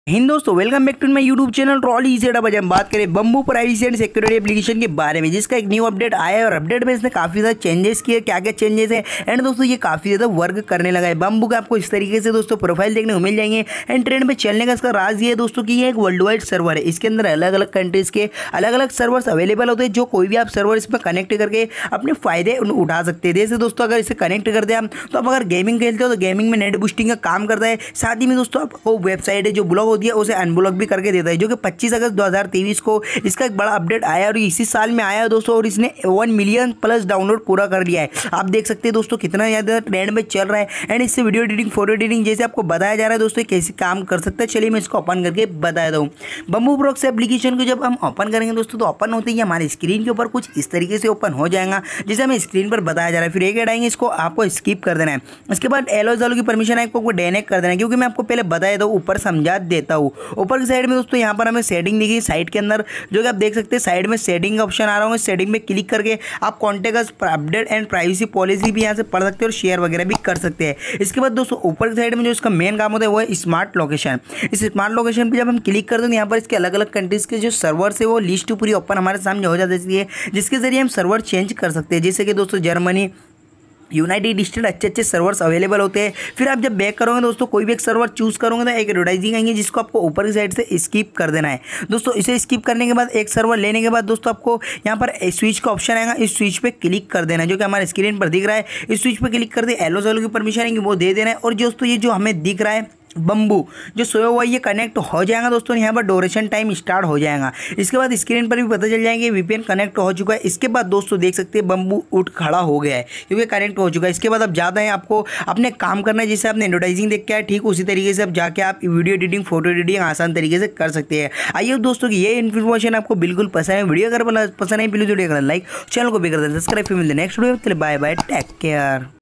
हिंद दोस्तों, welcome back to my YouTube channel trolley set. अब हम बात करें bamboo privacy and security application के बारे में, जिसका एक न्यू अपडेट आया है और अपडेट में इसने काफी ज्यादा चेंजेस किए। क्या क्या चेंजेस है एंड दोस्तों ये काफी ज्यादा वर्क करने लगा है। बम्बू का आपको इस तरीके से दोस्तों प्रोफाइल देखने को मिल जाएंगे एंड ट्रेंड पे चलने का इसका राज ये है दोस्तों कि ये एक वर्ल्ड वाइड सर्वर है। इसके अंदर अलग अलग कंट्रीज के अलग अलग सर्वर्स अवेलेबल होते हैं, जो कोई भी आप सर्वर इसमें कनेक्ट करके अपने फायदे उठा सकते हैं। जैसे दोस्तों अगर इसे कनेक्ट कर दे तो आप अगर गेमिंग खेलते हो तो गेमिंग में नेट बूस्टिंग का काम करता है। साथ ही में दोस्तों आपको वेबसाइट है जो ब्लॉक होती है उसे अनब्लॉक भी करके देता है, जो कि 25 अगस्त 2023 को इसका एक बड़ा अपडेट आया और इसी साल में आया है दोस्तों। और इसने 1 मिलियन प्लस डाउनलोड पूरा कर लिया है। आप देख सकते हैं दोस्तों कितना ज़्यादा ट्रेंड में चल रहा है एंड इससे वीडियो एडिटिंग फोटो एडिटिंग जैसे आपको बताया जा रहा है दोस्तों कैसे काम कर सकता है। चलिए मैं इसको ओपन करके बता दूँ। बम्बू प्रोक्सी एप्लीकेशन को जब हम ओपन करेंगे दोस्तों तो ओपन होते ही हमारे स्क्रीन के ऊपर कुछ इस तरीके से ओपन हो जाएगा, जैसे हमें स्क्रीन पर बताया जा रहा है। फिर एक ऐड आएंगे, इसको आपको स्किप कर देना है। उसके बाद एलो जालो की परमिशन है आपको डेनेक्ट कर देना है, क्योंकि मैं आपको पहले बताया था, ऊपर समझा देता हूँ। ऊपर की साइड में दोस्तों यहाँ पर हमें सेटिंग दिखी साइट के अंदर, जो कि आप देख सकते हैं साइड में सेटिंग का ऑप्शन आ रहा होगा। सेटिंग में क्लिक करके आप contact update and privacy policy भी यहाँ से पढ़ सकते हैं और शेयर वगैरह भी कर सकते हैं। इसके बाद दोस्तों ऊपर की साइड में जो इसका मेन काम होता है वो है स्मार्ट लोकेशन। इस स्मार्ट लोकेशन पर जब हम क्लिक करते हैं तो यहाँ पर इसके अलग अलग कंट्रीज के जो सर्वर्स है वो लिस्ट पूरी ओपन हमारे सामने हो जाती है, जिसके जरिए हम सर्वर चेंज कर सकते हैं। जैसे कि दोस्तों जर्मनी, यूनाइटेड स्टेट अच्छे अच्छे सर्वर्स अवेलेबल होते हैं। फिर आप जब बैक करोगे दोस्तों कोई भी एक सर्वर चूज करोगे तो एक एडवर्टाइजिंग आएंगे, जिसको आपको ऊपर की साइड से स्किप कर देना है दोस्तों। इसे स्किप करने के बाद एक सर्वर लेने के बाद दोस्तों आपको यहाँ पर स्विच का ऑप्शन आएगा, इस स्विच पे क्लिक कर देना है, जो कि हमारे स्क्रीन पर दिख रहा है। इस स्विच पे क्लिक कर दे, एलो ज़ोलो की परमिशन आएंगी वो दे देना है। और दोस्तों ये जो हमें दिख रहा है बम्बू जो सोया हुआ ये कनेक्ट हो जाएगा दोस्तों। यहाँ पर ड्यूरेशन टाइम स्टार्ट हो जाएगा। इसके बाद स्क्रीन पर भी पता चल जाएंगे वीपीएन कनेक्ट हो चुका है। इसके बाद दोस्तों देख सकते हैं बम्बू उठ खड़ा हो गया है, क्योंकि कनेक्ट हो चुका है। इसके बाद अब ज़्यादा है आपको अपने काम करना है, जैसे आपने एडवर्टाइजिंग देख के आए ठीक उसी तरीके से अब जाके आप वीडियो एडिटिंग फोटो एडिटिंग आसान तरीके से कर सकते हैं। आइए दोस्तों की ये इन्फॉर्मेशन आपको बिल्कुल पसंद है। वीडियो अगर पसंद है प्लीज वीडियो लाइक, चैनल को भी कर दें सब्सक्राइब। फिर मिलते हैं next video. Bye bye, take care.